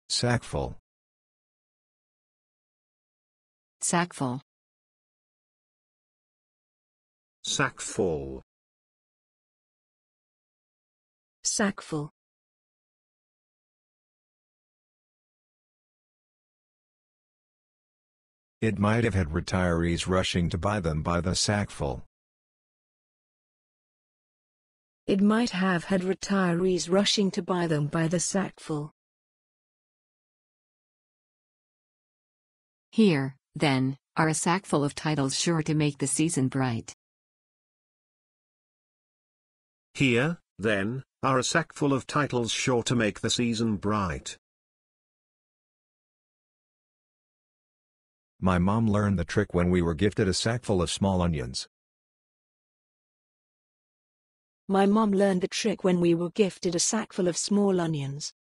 Sackful. Sackful. Sackful. Sackful. It might have had retirees rushing to buy them by the sackful. It might have had retirees rushing to buy them by the sackful. Here, then, are a sackful of titles sure to make the season bright. Here, then, are a sackful of titles sure to make the season bright. My mom learned the trick when we were gifted a sackful of small onions. My mom learned the trick when we were gifted a sackful of small onions.